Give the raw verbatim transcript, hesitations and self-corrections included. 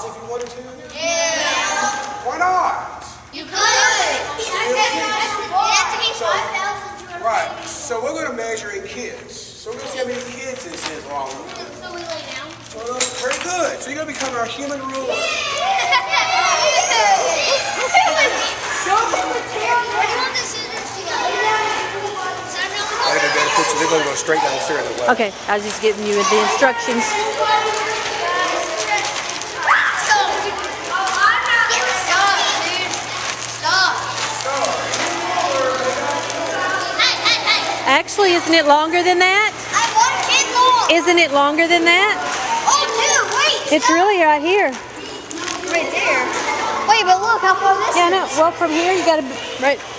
miles if you wanted to? Yeah. Why not? You could. It has to be five thousand two hundred. Right. So we're going to measure in kids. So we're going to see how many kids this is long. So we lay down. Well, very good. So you're going to become our human ruler. They're going to go straight down the center of the well. Okay, I was just giving you the instructions. Actually, isn't it longer than that? I want kid long. Isn't it longer than that? Oh, dude, wait. It's really right here. Right there. Wait, but look how far this Yeah, is. no. Well, from here you got to right.